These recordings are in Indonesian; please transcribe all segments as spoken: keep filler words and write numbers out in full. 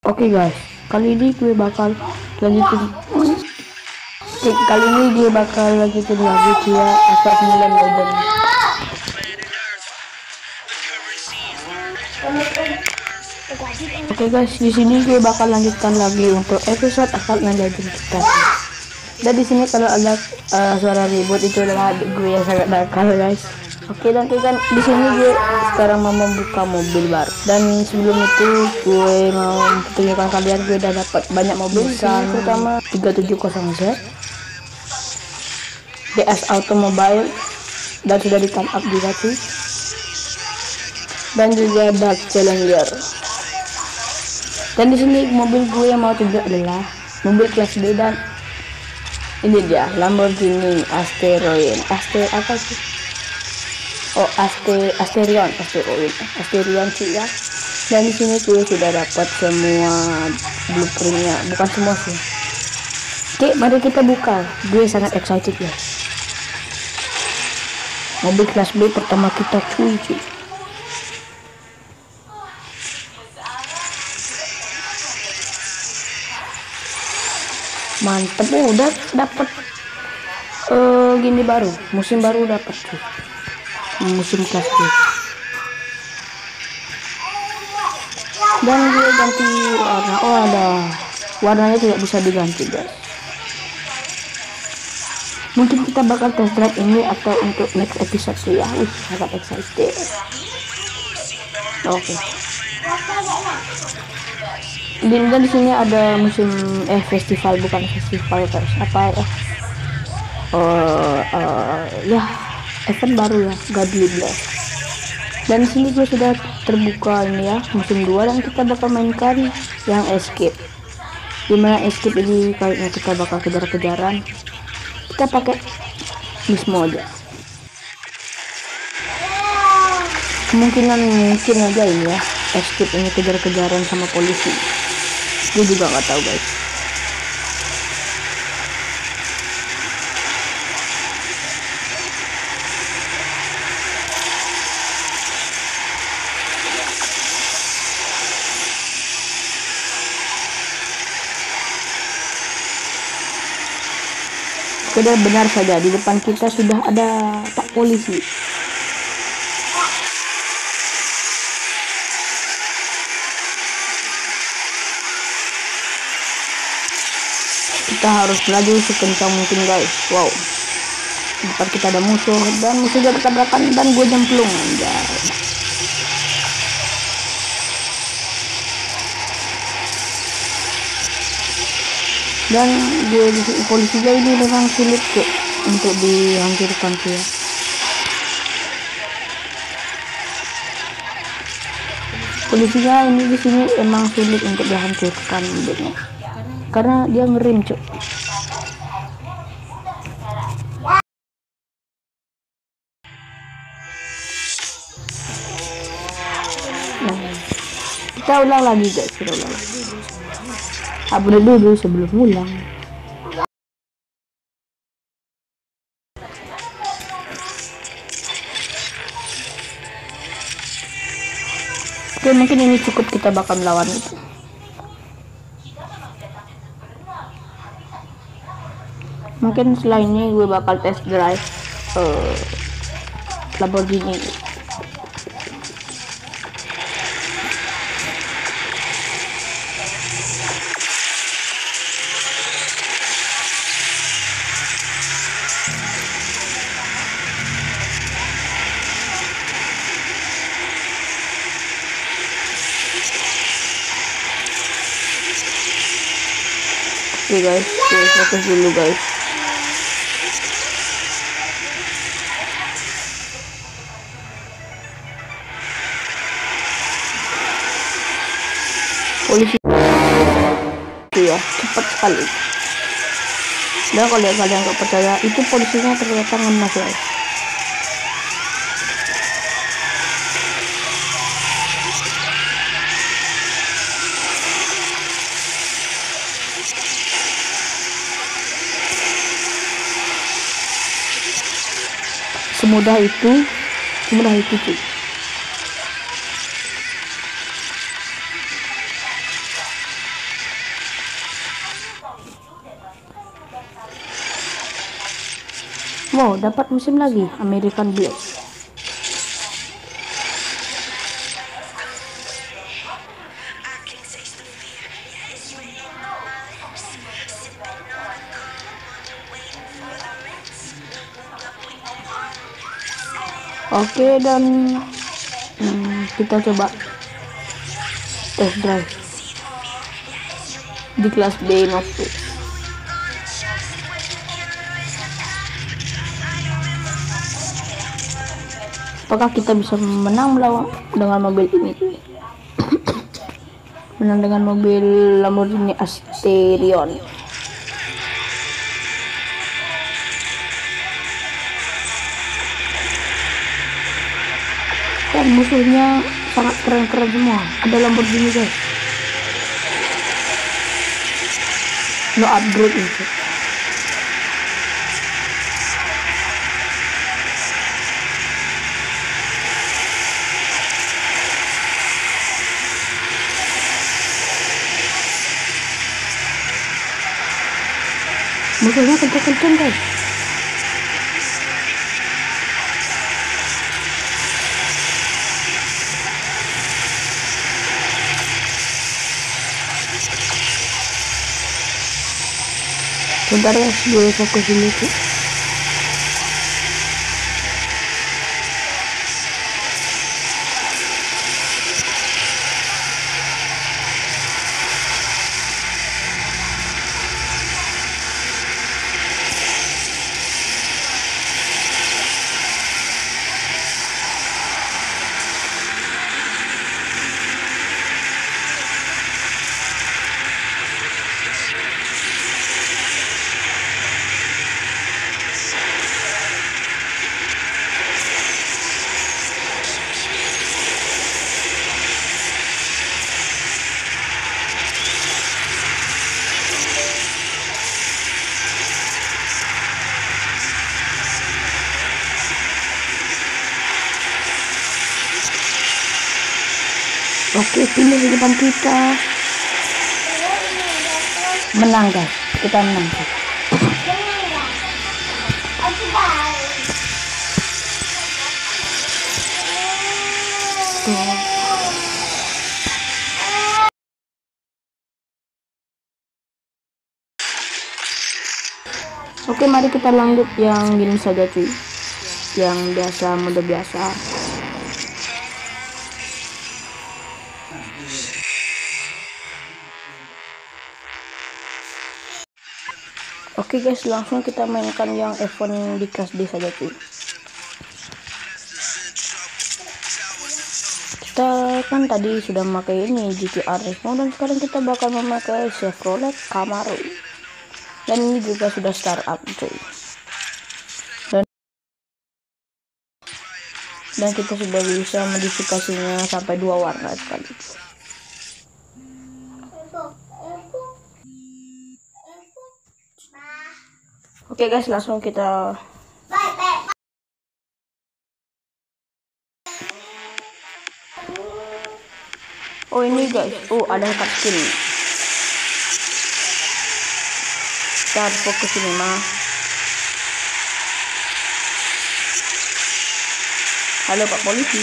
Oke guys, kali ini gue bakal lanjutin. Oke, kali ini gue bakal lanjutin lagi Kia Astra sembilan Legend. Oke guys, di sini gue bakal lanjutkan lagi untuk episode Astra sembilan Legend kita. Dan di sini kalau ada uh, suara ribut itu adalah adik gue yang sangat nakal guys. Oke, dan kan di sini gue sekarang mau membuka mobil baru. Dan sebelum itu gue mau tunjukkan kalian gue udah dapat banyak mobil besar, terutama tiga tujuh nol Z, D S Automobile, dan sudah di top up juga sih. Dan juga Dodge Challenger. Dan di sini mobil gue yang mau tunjuk adalah mobil kelas B, dan ini dia Lamborghini Asteroid. Aster apa sih? Oh, Aster Asterion, Asterion, Asterion sih ya. Dan di sini gue sudah dapat semua blueprintnya, bukan semua sih. Oke, mari kita buka. Gue sangat excited ya. Mobil kelas B pertama kita, cuy, cuy. Mantep, oh, udah dapat uh, gini baru, musim baru dapat cuy. Musim kelas B. Dan gue ganti warna. Oh, ada warnanya tidak bisa diganti guys. Mungkin kita bakal test drive ini atau untuk next episode sih ya. Wih, sangat excited. Oke. Okay. Dan di sini ada musim eh festival, bukan festival guys, apa ya? Uh, uh, ya event baru ya, Godly Blast. Dan sini gue sudah terbuka ini ya, musim dua, dan kita bakal mainkan yang escape. Dimana escape ini kayaknya kita bakal kejar-kejaran. Kita pakai miss mode. Kemungkinan mungkin aja ini ya, escape ini kejar-kejaran sama polisi. Gue juga nggak tahu guys. Benar-benar saja di depan kita sudah ada Pak Polisi. Kita harus melaju sekencang mungkin guys. Wow, di depan kita ada musuh, dan musuhnya bertabrakan dan gue jemplung aja. Dan gue polisinya ini memang sulit ke untuk dihancurkan sih ya. Polisinya ini di sini emang sulit untuk dihancurkan mobilnya, karena dia ngerem cuk. Nah, kita ulang lagi guys, kita ulang lagi. Upload dulu sebelum ulang. Oke, mungkin ini cukup, kita bakal melawan itu. Mungkin setelah ini gue bakal test drive uh, Lamborghini. Oke guys, oke, fokus dulu guys. Polisi itu ya cepat sekali. Dan kalau kalian nggak percaya, itu polisinya ternyata ngemas guys. Semudah itu, semudah itu cuy. Wow, dapat musim lagi American Black. Oke, dan hmm, kita coba test drive di kelas B Novus. Apakah kita bisa menang melawan dengan mobil ini? Menang dengan mobil Lamborghini Asterion. Dan musuhnya sangat keren-keren semua. Ada Lamborghini guys. No upgrade itu. Musuhnya kencang-kencang guys. Bentar ya, gue fokus ini tuh. Oke, pilih di depan kita. Menang guys, kita menang guys. Oke, mari kita lanjut yang gini saja cuy. Yang biasa, mode biasa. Oke guys, langsung kita mainkan yang event di kelas D saja cuy. Kita kan tadi sudah memakai ini G T R Resmo, dan sekarang kita bakal memakai Chevrolet Camaro. Dan ini juga sudah startup cuy. Dan dan kita sudah bisa modifikasinya sampai dua warna sekali. Oke guys, langsung kita oh ini guys, oh ada cutscene. Kita harus fokus ini mah. Halo Pak Polisi.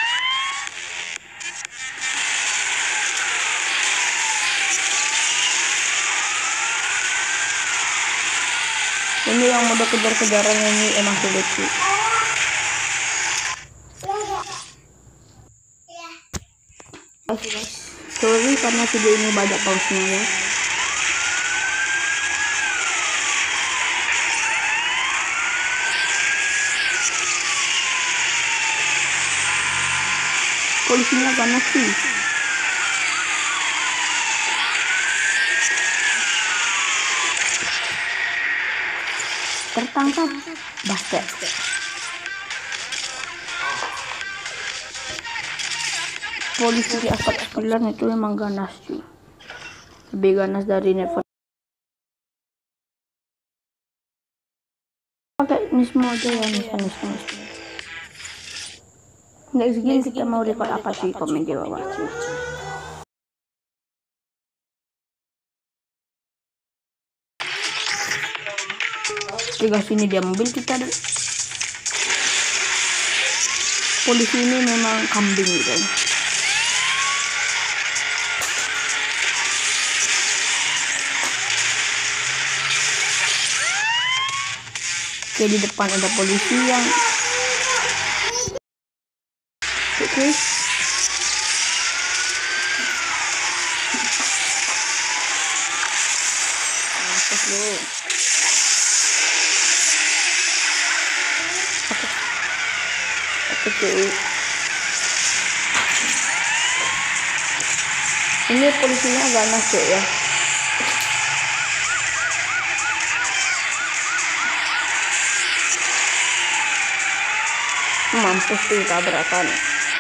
Ini yang mode kejar-kejaran ini emang sulit sih. Sorry karena video ini banyak pausnya ya. Polisinya panas sih. Tertangkap basket. Polisi di asap sembilan itu memang ganas sih, lebih ganas dari Never. Pakai Nismo aja ya, Nismo Nismo. Next game kita mau record apa sih, komen di bawah sih. Oke guys, ini dia mobil kita. Polisi ini memang kambing gitu. Oke, di depan ada polisi yang oke. Mampus lu. Oke. Ini polisinya ganas tuh ya. Mampus tuh tabrakan.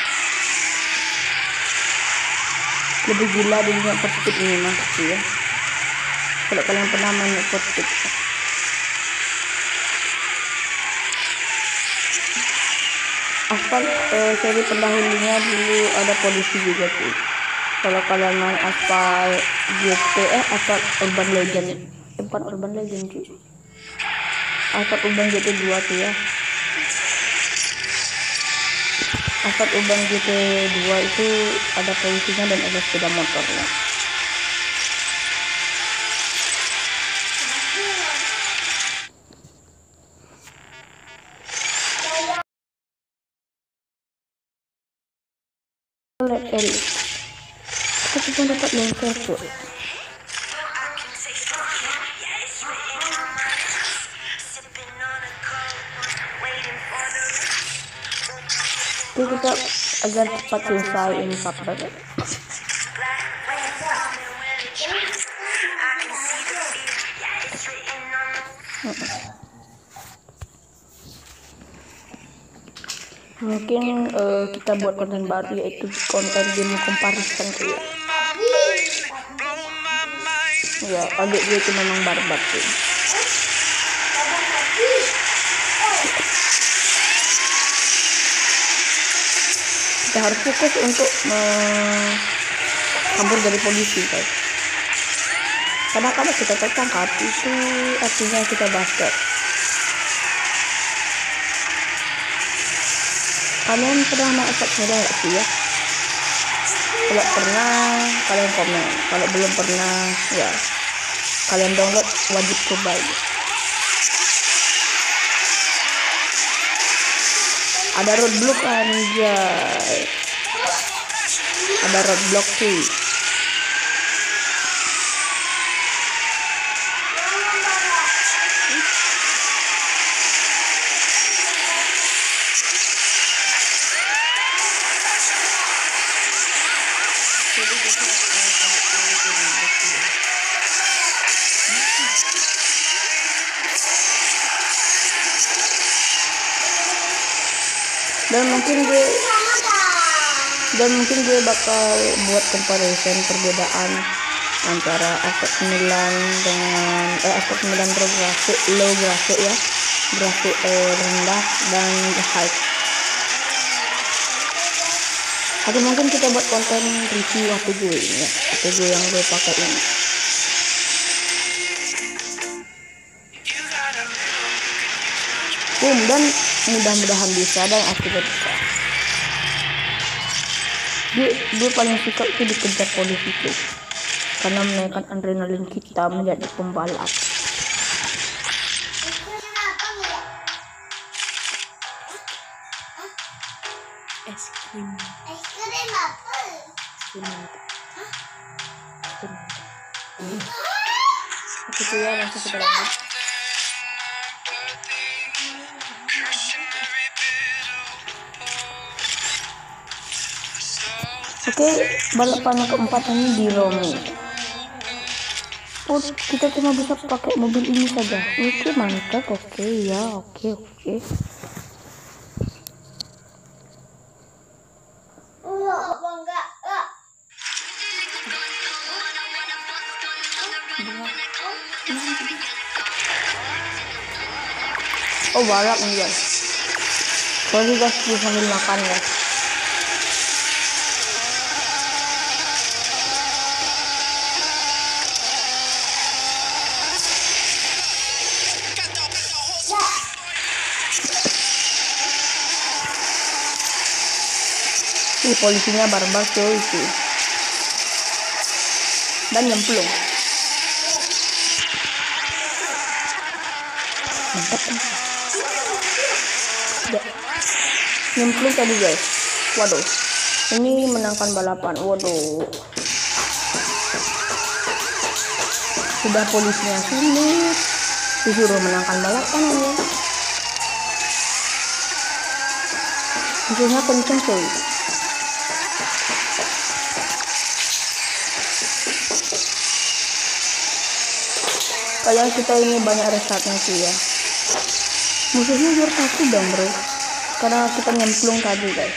Lebih gila di Need for Speed ini mampus tuh ya. Kalau kalian pernah main Need for Speed. Aspal eh, seri pendahulunya dulu ada polisi juga tuh. Kalau kalian main Aspal G T eh Aspal Urban Legend, eh, bukan Urban Legend cuy. Aspal Urban G T dua tuh ya. Aspal Urban G T dua itu ada polisinya dan ada sepeda motornya. Red Elite. Kita cuma dapat lenser tuh. Oke, kita agar cepat selesai ini chapter. Mungkin uh, kita buat konten baru, yaitu konten game comparison tuh ya. Ya, agak dia itu memang barbar tuh. Kita harus fokus untuk uh, kabur dari polisi guys. Karena kalau kita tertangkap itu artinya kita basket. Kalian pernah naik sepeda nggak sih ya? Kalau pernah, kalian komen. Kalau belum pernah, ya kalian download, wajib coba. Ada roadblock anjay. Ada roadblock sih. Dan mungkin gue dan mungkin gue bakal buat comparison perbedaan antara Aspek sembilan dengan eh Aspek sembilan pro grafik low grafik ya, grafik eh, rendah dan high. Atau mungkin kita buat konten review H P gue ini ya, H P gue yang gue pakai ini. Boom, dan mudah-mudahan bisa dan akhirnya bisa. Dia, dia paling suka itu dikejar polisi itu karena menaikkan adrenalin kita menjadi pembalap. Es krim. Es krim apa? Es krim. Hah? Es krim. Oke tuh ya, langsung kita lanjut. Oke, balapan keempat ini di Rome. Oh, kita cuma bisa pakai mobil ini saja. Oke, mantap. Oke, ya, oke, oke. Oh, balap nih guys. Sorry guys, gue sambil makan ya. Ih, polisinya barbar cuy itu. Dan nyemplung. Mantap kan? Ya. Nyemplung tadi guys. Waduh. Ini menangkan balapan. Waduh. Sudah polisinya sulit. Disuruh menangkan balapan ya. Musuhnya kenceng cuy. Kayak kita ini banyak restartnya sih ya. Musuhnya juara satu dong bro, karena kita nyemplung tadi guys.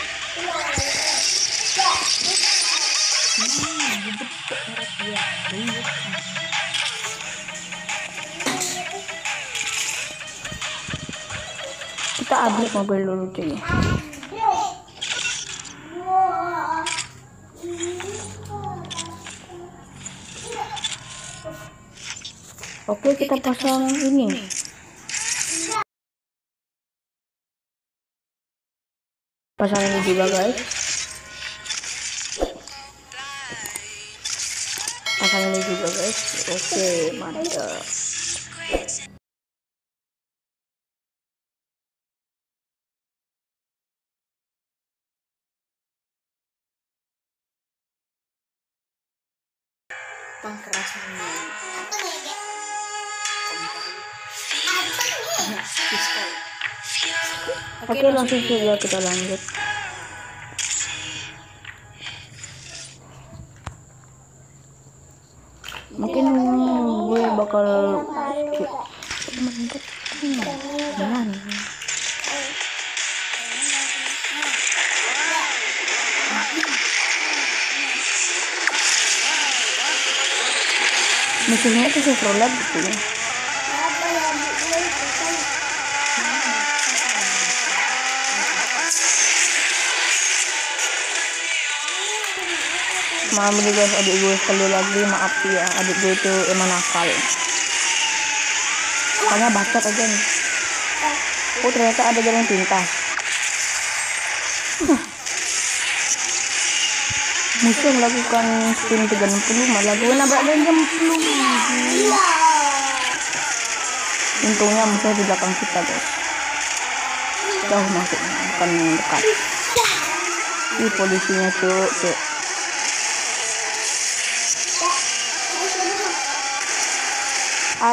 Kita update mobil dulu cuy. Oke, kita pasang ini. Pasang ini juga guys. Pasang ini juga guys. Oke, mantap. Pangkerasannya. Oke, langsung saja kita lanjut. Mungkin gue bakal skip. Musuhnya itu Chevrolet gitu ya. Maaf nih guys, adik gue sekali lagi, maaf ya, adik gue itu emang nakal. Makanya bacot aja nih. Oh ternyata ada jalan pintas. Musuh melakukan spin tiga enam puluh, malah gue nabrak dan jemplung. Untungnya musuh di belakang kita guys. Jauh masuknya, bukan dekat. Ih, polisinya tuh, tuh. An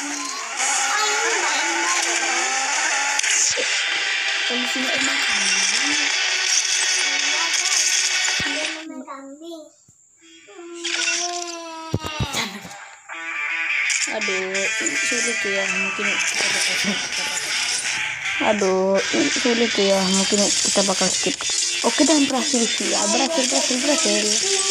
polisinya emang kambing. Aduh, sulit ya, mungkin kita bakal skip. Aduh, sulit ya, mungkin kita bakal skip. Oke, dan berhasil sih ya, berhasil, berhasil, berhasil.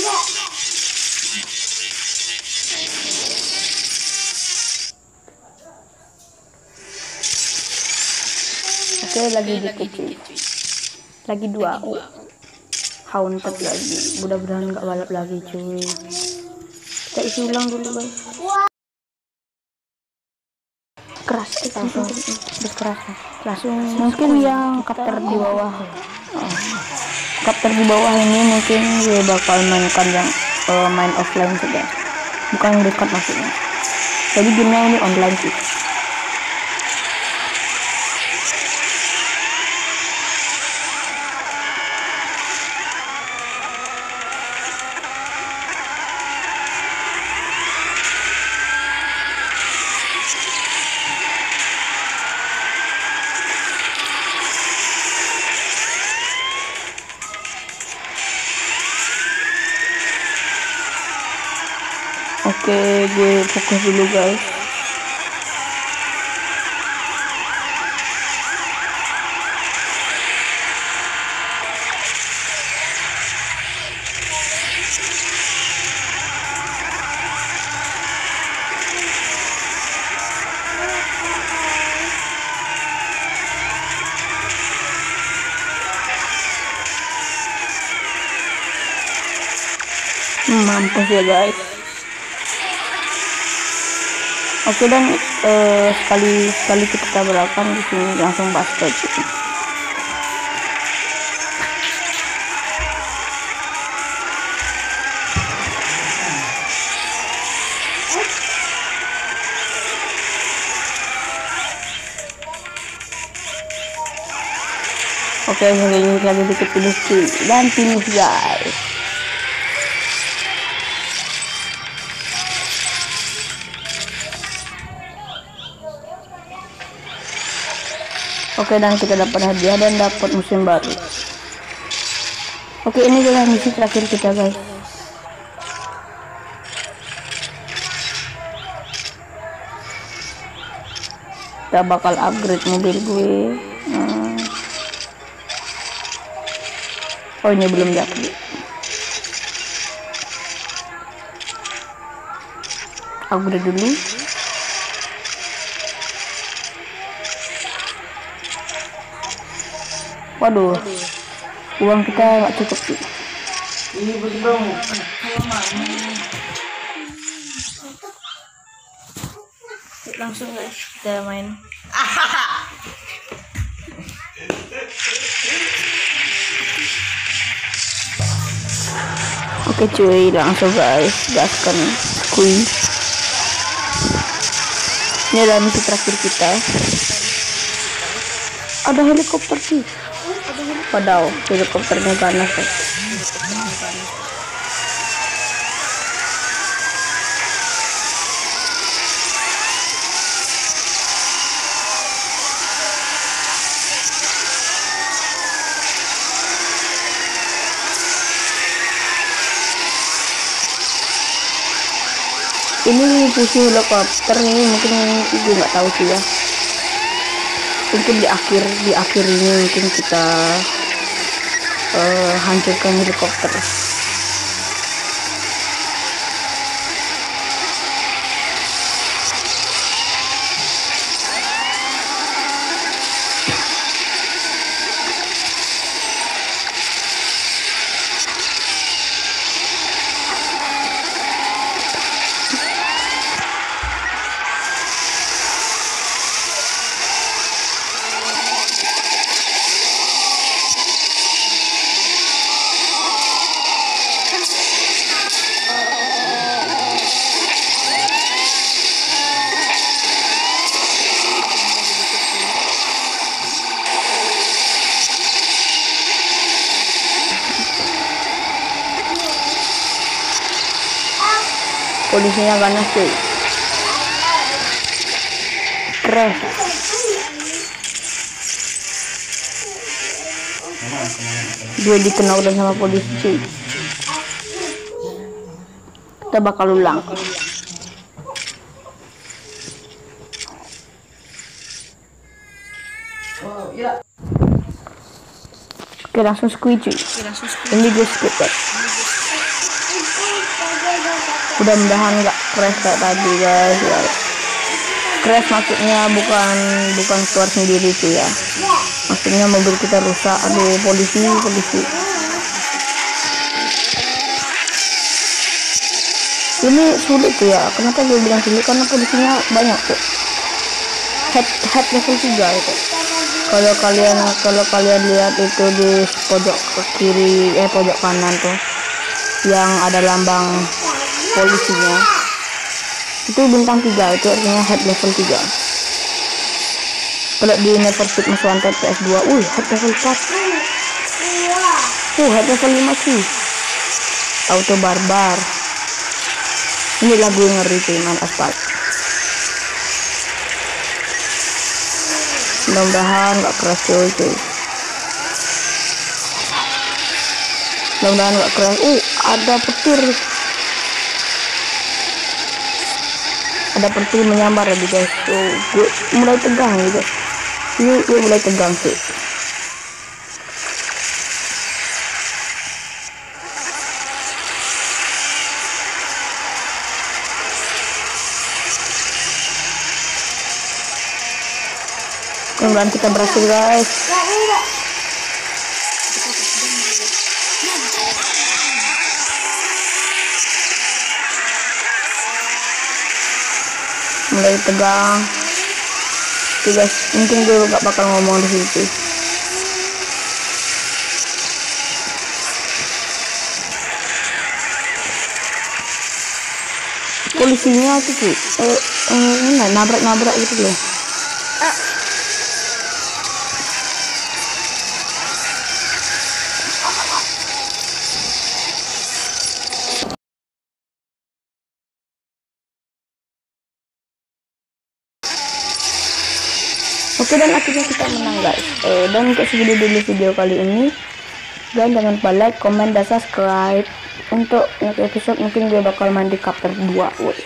Oke, lagi dikit cuy. Lagi dua. Oh. Haunted lagi. Mudah-mudahan nggak balap lagi cuy. Kita isi ulang dulu guys. Keras, langsung berkeras. Langsung. Mungkin yang kapter di bawah. Oh. Kapter di bawah ini mungkin gue bakal mainkan yang uh, main offline saja. Bukan yang dekat maksudnya. Jadi gamenya ini online sih. Oke, gue fokus dulu guys. Mampus ya guys. Oke, dan uh, sekali sekali kita tabrakan di sini langsung basket. Oke, ini lagi dikit finish cuy, dan finish guys. Oke, dan kita dapat hadiah dan dapat musim baru. Oke, ini adalah misi terakhir kita guys. Kita bakal upgrade mobil gue. hmm. Oh, ini belum jadi. Upgrade dulu. Waduh, uang kita nggak cukup sih. Ini belum. Langsung guys, kita main. Oke cuy, langsung guys, gaskan kuy. Ini adalah misi terakhir kita. Ada helikopter sih. Padahal helikopternya ganas guys. Ini fungsi helikopter ini mungkin gue nggak tahu sih ya. Mungkin di akhir di akhir ini mungkin kita uh, hancurkan helikopter. Polisinya ganas cuy. Keren. Dia dikenal dan sama polisi cuy. Kita bakal ulang. Oke, langsung squid cuy. Ini gue skip guys. Mudah-mudahan nggak crash kayak tadi guys ya. Crash maksudnya bukan bukan keluar sendiri tuh ya, maksudnya mobil kita rusak. Aduh, polisi polisi ini sulit tuh ya. Kenapa gue bilang sulit? Karena polisinya banyak tuh. Head head level tiga itu. Kalau kalian kalau kalian lihat itu di pojok ke kiri eh pojok kanan tuh yang ada lambang polisinya, itu bintang tiga, itu artinya head level tiga. Kalau di Need for Speed Most Wanted P S dua, uh head level empat, uh head level lima sih. Auto barbar. Ini lagu yang ngeri sih, main aspal. Mudah-mudahan nggak crash cuy cuy. Mudah-mudahan nggak crash. Uh ada petir. Ada petir menyambar ya guys. Oh, gue mulai tegang gitu. Ini gue mulai tegang sih. Mudah-mudahan kita berhasil guys. Mulai tegang. Oke guys, mungkin gue gak bakal ngomong di situ. Polisinya tuh tuh eh, eh nabrak-nabrak gitu loh. Oke, dan akhirnya kita menang guys. Eh, dan untuk segini dulu video kali ini. Dan jangan lupa like, comment, dan subscribe. Untuk next episode mungkin gue bakal main di chapter dua. Woi.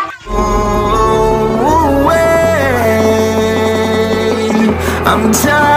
I'm tired.